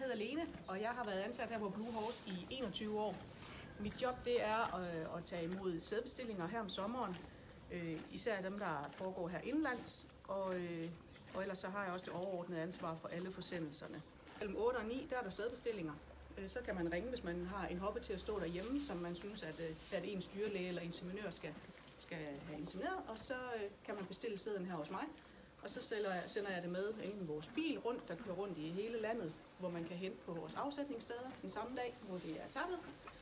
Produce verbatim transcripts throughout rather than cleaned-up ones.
hedder Lene, og jeg har været ansat her på Blue Horse i enogtyve år. Mit job det er at, at tage imod sædbestillinger her om sommeren, øh, især dem, der foregår her indlands, og, øh, og ellers så har jeg også det overordnede ansvar for alle forsendelserne. Mellem otte og ni der er der sædbestillinger. Så kan man ringe, hvis man har en hoppe til at stå derhjemme, som man synes, at, at ens dyrlæge eller inseminør skal, skal have insemineret, og så kan man bestille sæden her hos mig. Og så sender jeg det med enten vores bil rundt, der kører rundt i hele landet, hvor man kan hente på vores afsætningssteder den samme dag, hvor det er tappet.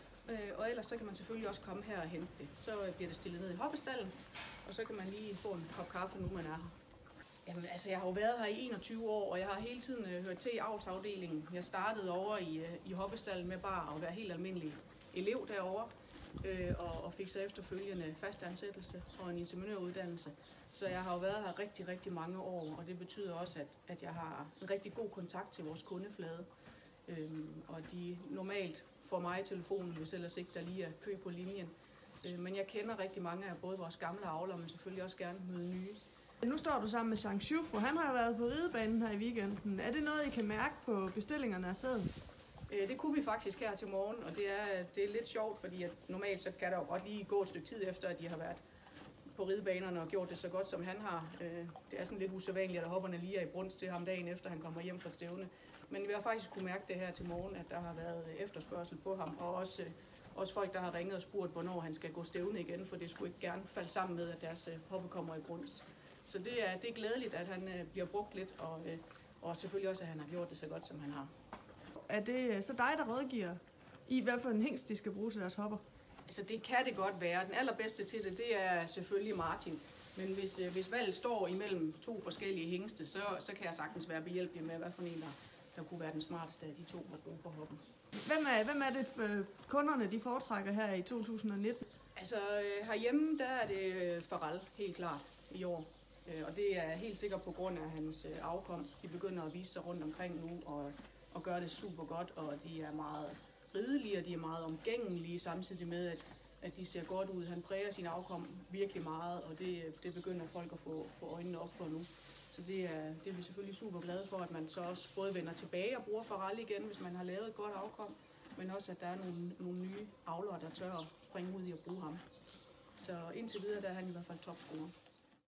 Og ellers så kan man selvfølgelig også komme her og hente det. Så bliver det stillet ned i hoppestallen, og så kan man lige få en kop kaffe, nu man er her. Jamen, altså, jeg har jo været her i enogtyve år, og jeg har hele tiden hørt til i avlsafdelingen. Jeg startede over i, i hoppestallen med bare at være helt almindelig elev derovre, øh, og, og fik så efterfølgende fastansættelse og en inseminøruddannelse. Så jeg har jo været her rigtig, rigtig mange år, og det betyder også, at, at jeg har en rigtig god kontakt til vores kundeflade. Øhm, og de normalt får mig i telefonen, hvis ellers ikke der lige er kø på linjen. Øh, men jeg kender rigtig mange af både vores gamle avlere, men selvfølgelig også gerne møde nye. Nu står du sammen med Sankt Sjufro. Han har været på ridebanen her i weekenden. Er det noget, I kan mærke på bestillingerne af sæden? Det kunne vi faktisk her til morgen, og det er, det er lidt sjovt, fordi at normalt så kan der jo godt lige gå et stykke tid efter, at de har været på ridebanerne og gjort det så godt, som han har. Det er sådan lidt usædvanligt, at hopperne lige er i brunst til ham dagen efter, han kommer hjem fra stævne. Men vi har faktisk kunne mærke det her til morgen, at der har været efterspørgsel på ham, og også, også folk, der har ringet og spurgt, hvornår han skal gå stævne igen, for det skulle ikke gerne falde sammen med, at deres hoppe kommer i brunst. Så det er, det er glædeligt, at han øh, bliver brugt lidt, og, øh, og selvfølgelig også, at han har gjort det så godt, som han har. Er det så dig, der rådgiver i, hvad for en hingst de skal bruge til deres hopper? Altså, det kan det godt være. Den allerbedste til det, det er selvfølgelig Martin. Men hvis, øh, hvis valget står imellem to forskellige hingste, så, så kan jeg sagtens være behjælpelig med, hvad for en, der, der kunne være den smarteste af de to at bruge på hoppen. Hvem er, hvem er det, for kunderne de foretrækker her i to tusind nitten? Altså, øh, herhjemme, der er det Farrell, helt klart, i år. Og det er helt sikkert på grund af hans afkom. De begynder at vise sig rundt omkring nu og, og gøre det super godt, og de er meget ridelige, og de er meget omgængelige, samtidig med, at, at de ser godt ud. Han præger sin afkom virkelig meget, og det, det begynder folk at få, få øjnene op for nu. Så det er, det er vi selvfølgelig super glade for, at man så også både vender tilbage og bruger Farrell igen, hvis man har lavet et godt afkom, men også at der er nogle, nogle nye avlere, der tør at springe ud i at bruge ham. Så indtil videre der er han i hvert fald topscorer.